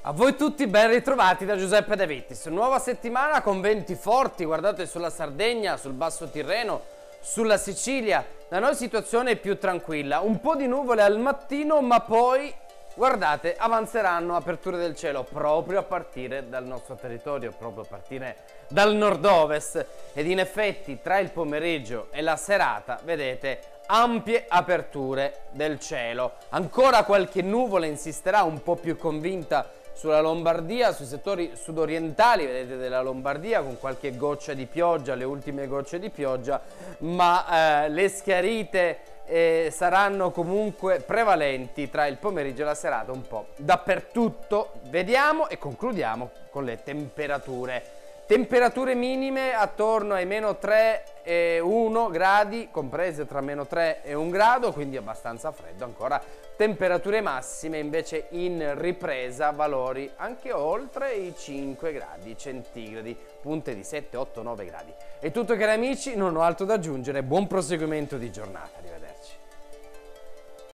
A voi tutti ben ritrovati da Giuseppe De Vittis. Nuova settimana con venti forti, guardate sulla Sardegna, sul Basso Tirreno, sulla Sicilia. Da noi situazione più tranquilla, un po' di nuvole al mattino, ma poi, guardate, avanzeranno aperture del cielo proprio a partire dal nostro territorio, proprio a partire dal nord-ovest. Ed in effetti tra il pomeriggio e la serata, vedete, ampie aperture del cielo. Ancora qualche nuvola insisterà un po' più convinta sulla Lombardia, sui settori sudorientali, vedete, della Lombardia, con qualche goccia di pioggia, le ultime gocce di pioggia, ma le schiarite saranno comunque prevalenti tra il pomeriggio e la serata un po' dappertutto. Vediamo e concludiamo con le temperature. Temperature minime attorno ai meno 3 e 1 gradi, comprese tra meno 3 e 1 grado, quindi abbastanza freddo ancora. Temperature massime invece in ripresa, valori anche oltre i 5 gradi centigradi, punte di 7, 8, 9 gradi. È tutto, cari amici, non ho altro da aggiungere, buon proseguimento di giornata.